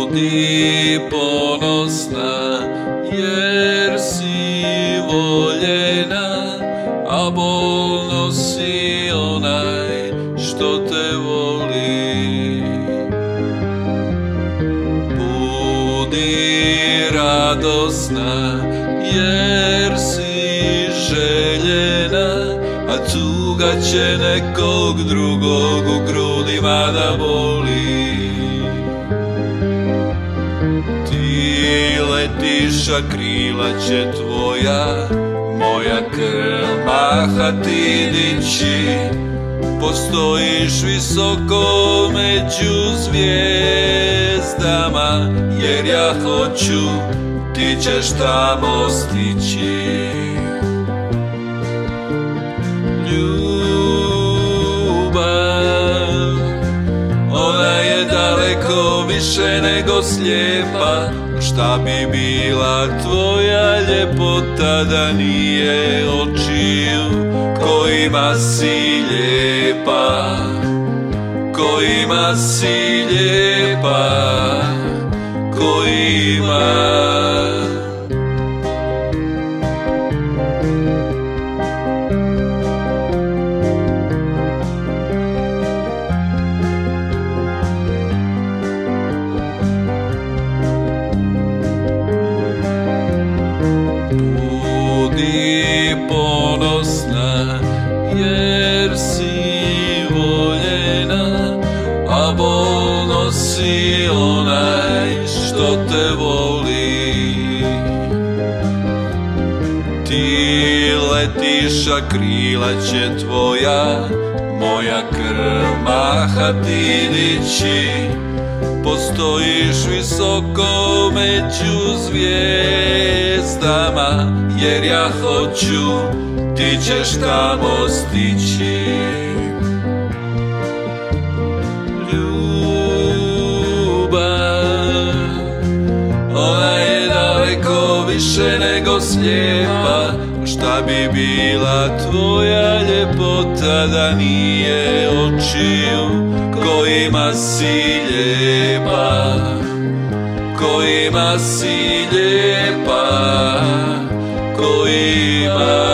Budi ponosna jer si voljena, a bolno si onaj što te voli. Budi radosna jer si željena, a tuga će nekog drugog u grudima da boli. Ti letiš, a krila će tvoja, moja krv maha ti dići. Postojiš visoko među zvijezdama, jer ja hoću, ti ćeš tamo stići. Ljubav, ona je daleko više nego slijepa. Šta bi bila tvoja ljepota da nije očiju kojima si lijepa, kojima si lijepa, kojima. Budi ponosna jer si voljena, a bolno si onaj što te voli. Ti letiš, a krila će tvoja, moja krv maha ti dići. Postojiš visoko među zvijezdama, jer ja hoću, ti ćeš tamo stići. Ljubav, ona je daleko više nego slijepa. Šta bi bila tvoja ljepota da nije očiju kojima si lijepa, kojima si lijepa, kojima